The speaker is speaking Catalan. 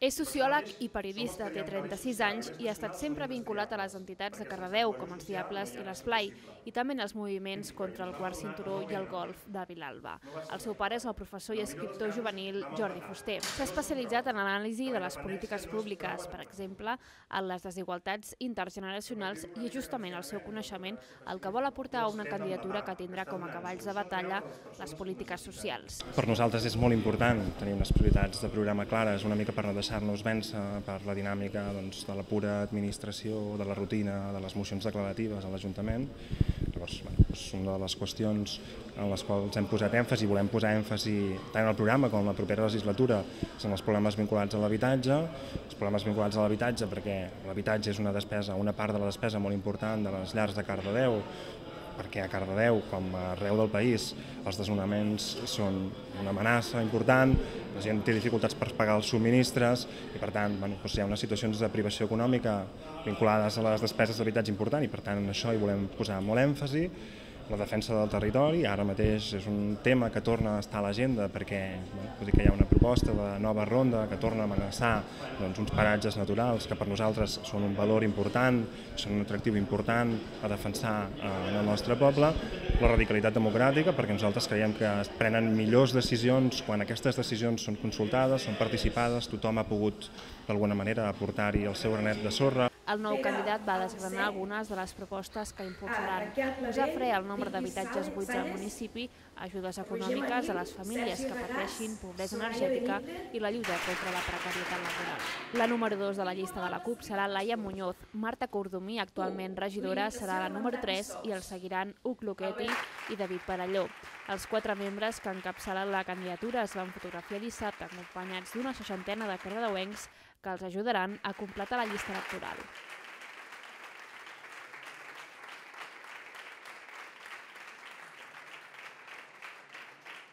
És sociòleg i periodista, té 36 anys i ha estat sempre vinculat a les entitats de Cardedeu, com els Diables i l'Esplai, i també en els moviments contra el quart cinturó i el golf de Vilalba. El seu pare és el professor i escriptor juvenil Jordi Fuster. S'ha especialitzat en l'anàlisi de les polítiques públiques, per exemple, en les desigualtats intergeneracionals, i és justament el seu coneixement el que vol aportar a una candidatura que tindrà com a cavalls de batalla les polítiques socials. Per nosaltres és molt important tenir unes prioritats de programa clares, una mica per no deixar-nos vèncer per la dinàmica de la pura administració, de la rutina, de les mocions declaratives a l'Ajuntament. Llavors, és una de les qüestions en les quals hem posat èmfasi, volem posar èmfasi tant en el programa com en la propera legislatura, són els problemes vinculats a l'habitatge, perquè l'habitatge és una part de la despesa molt important de les llars de Cardedeu, perquè a Cardedeu, com arreu del país, els desnonaments són una amenaça important, la gent té dificultats per pagar els subministres i, per tant, hi ha unes situacions de privació econòmica vinculades a les despeses d'habitatge important i, per tant, en això hi volem posar molt èmfasi. La defensa del territori ara mateix és un tema que torna a estar a l'agenda perquè hi ha una proposta de nova ronda que torna a amenaçar uns paratges naturals que per nosaltres són un valor important, són un atractiu important a defensar en el nostre poble. La radicalitat democràtica, perquè nosaltres creiem que es prenen millors decisions quan aquestes decisions són consultades, són participades, tothom ha pogut d'alguna manera aportar-hi el seu granet de sorra. El nou candidat va desgranar algunes de les propostes que impulsaran: posar fre al nombre d'habitatges buits al municipi, ajudes econòmiques a les famílies que pateixin pobresa energètica i la lluita contra la precarietat laboral. La número 2 de la llista de la CUP serà Laia Muñoz. Marta Cordomí, actualment regidora, serà la número 3 i el seguiran Hug Luchetti i David Perelló. Els 4 membres que encapçalen la candidatura es van fotografiar dissabte acompanyats d'una 60ena de cardedeuencs que els ajudaran a completar la llista electoral.